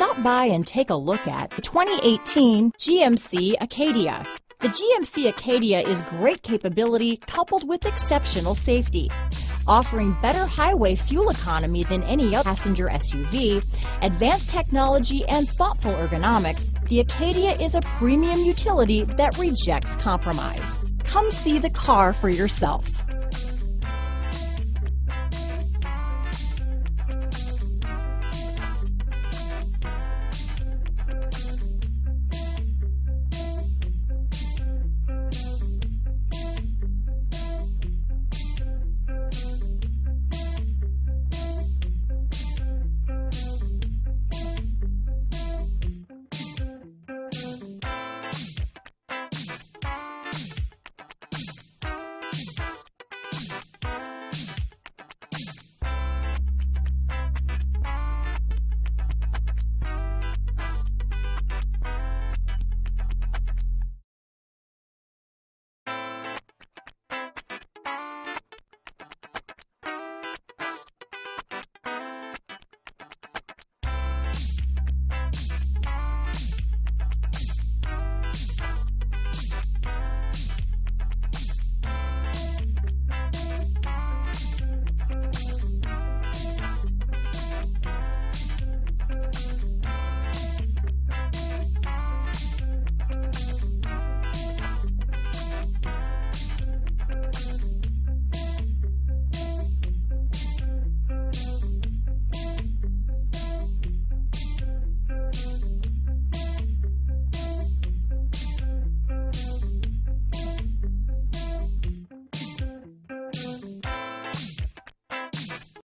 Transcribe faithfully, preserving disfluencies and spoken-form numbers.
Stop by and take a look at the twenty eighteen G M C Acadia. The G M C Acadia is great capability coupled with exceptional safety. Offering better highway fuel economy than any other passenger S U V, advanced technology and thoughtful ergonomics, the Acadia is a premium utility that rejects compromise. Come see the car for yourself.